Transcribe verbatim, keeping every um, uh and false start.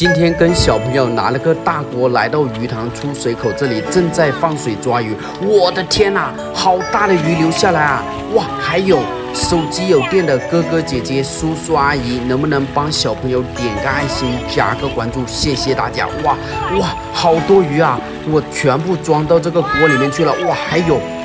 今天跟小朋友拿了个大锅来到鱼塘出水口这里，正在放水抓鱼。我的天哪，好大的鱼流下来啊！哇，还有手机有电的哥哥姐姐、叔叔阿姨，能不能帮小朋友点个爱心、加个关注？谢谢大家！哇哇，好多鱼啊！我全部装到这个锅里面去了。哇，还有